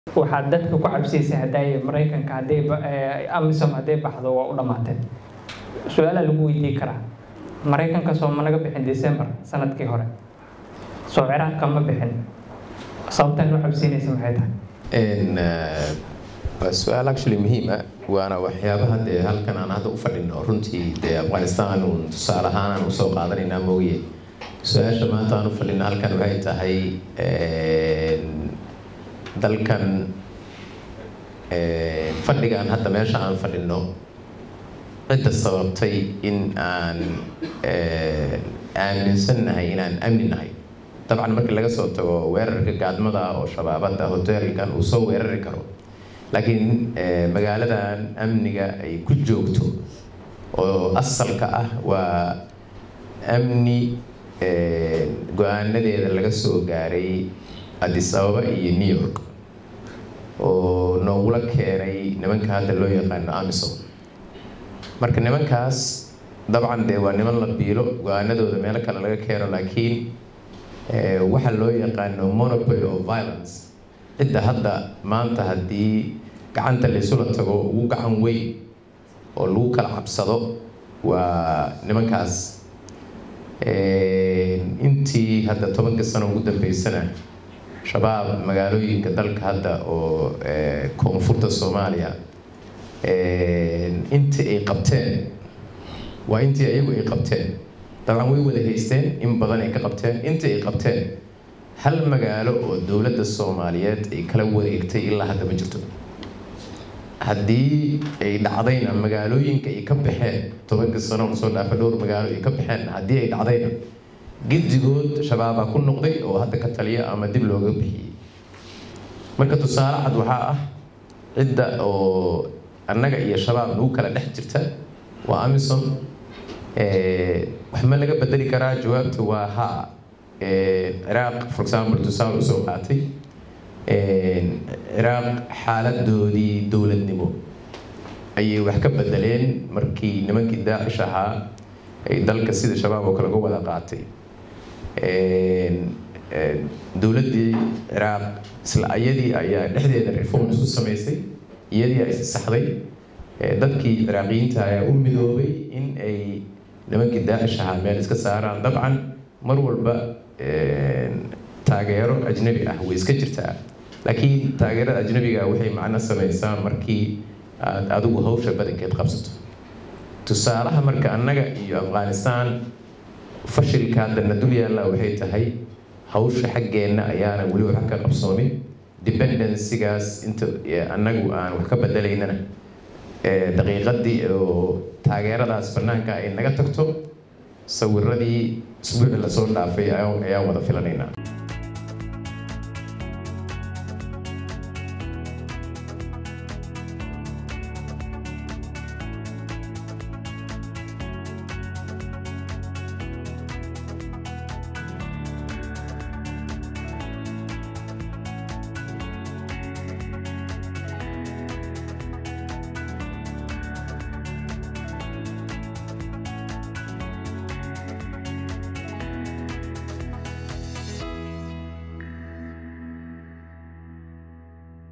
waxaad dadka ku cabsiisay haday Mareykanka haday amisom haday baxdo waa u dhamaatay su'aalaha lagu weydiin karaa Mareykanka soo ma naga bixin December sanadkii hore soo Ciraaq kama bixin sababtan u cabsiinaysa maxay tahay su'aal actually muhiim ah waana waxyaabaha halkan aan hadda u fadhino runtii Afghanistan uu tusaale ahaan u soo qaadanayna mooyee su'aasha maanta aan u fadhino halkan waxay tahay dalkan fadhigan hadda meesha aan fadhino cidda sababtay in aan aaminsanahay inaan amninahay dabcan markii laga soo tago weerarka gaadmada oo shabaabada hoteelkan uu soo weerari karo laakiin magaaladan amniga ay ku joogto oo asalka ah waa amni go'aanadeeda laga soo gaaray Addis Ababa iyo New York oo noogula keenay nimanka hadda loo yaqaano AMISOM marka nimankaas dabcan waa niman la biilo go'aanadooda meel kale laga keeno laakiin waxa loo yaqaano monopoly of violence cidda hadda maanta haddii gacanta la isula tago ugu gacan weyn oo lagu kala cabsado waa nimankaas intii hadda 10 sano ugu dambeysana shabaab magaalooyinka dalka hadda oo koonfurta Soomaaliya intii ay qabteen waa intii ayagu ay qabteen dabcan way wada haysteen in badan ay ka qabteen intii ay qabteen hal magaalo oo dawladda Soomaaliyeed ay kala wareegtay ilaa hadda ma jirto haddii ay dhacdayna magaalooyinka ay ka baxeen 10 sano soo dhaafay dhowr magaalo ay ka baxeen haddii ay dhacdayna giddigood shabaaba ku noqday oo hadda ka taliya ama dib looga bixiyay marka tusaale cad waxa ah cidda oo annaga iyo shabaab lagu kala dhex jirta waa AMISOM wax ma laga bedeli karaa jawaabtu waa ha Iraq for example tusaale u soo qaatay Iraq xaaladoodii dawladnimo ayay wax ka bedeleen markii nimankii Daesh ahaa ay dalka sida shabaab oo kale uga wada qaatay dawladdii Iraq isla ayadii ayaa dhexdeeda reforms u sameysay iyadii ay saxday dadkii Iraaqiyiinta ayaa u midoobay in ay nimankii Daesh ahaa meel iska saaraan dabcan mar walba taageero ajnabi ah way iska jirtaa laakiin taageerada ajnabiga waxay macna samaysaa markii aad adigu hawsha badankeed qabsato tusaalaha marka annaga iyo Afghanistan fashilka hadda dul yaalla waxay tahay hawsha xaggeena ayaana wali wax ka qabsoomin dependency-gaas inta annagu aan wax ka bedelaynana daqiiqadii oo taageeradaas banaanka ay naga tagto sawiradii isbuucii la soo dhaafay ayaan wada filanaynaa